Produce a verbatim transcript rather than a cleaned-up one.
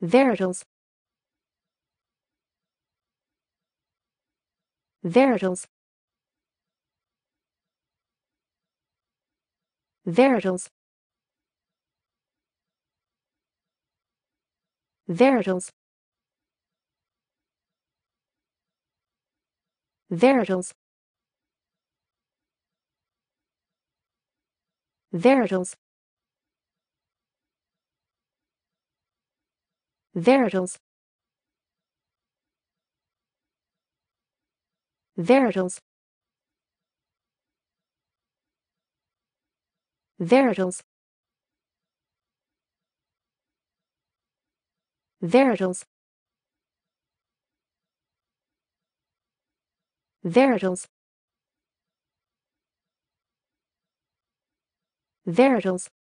Varietals. Varietals. Varietals. Varietals. Varietals. Varietals. Varietals. Varietals. Varietals. Varietals. Varietals. Varietals.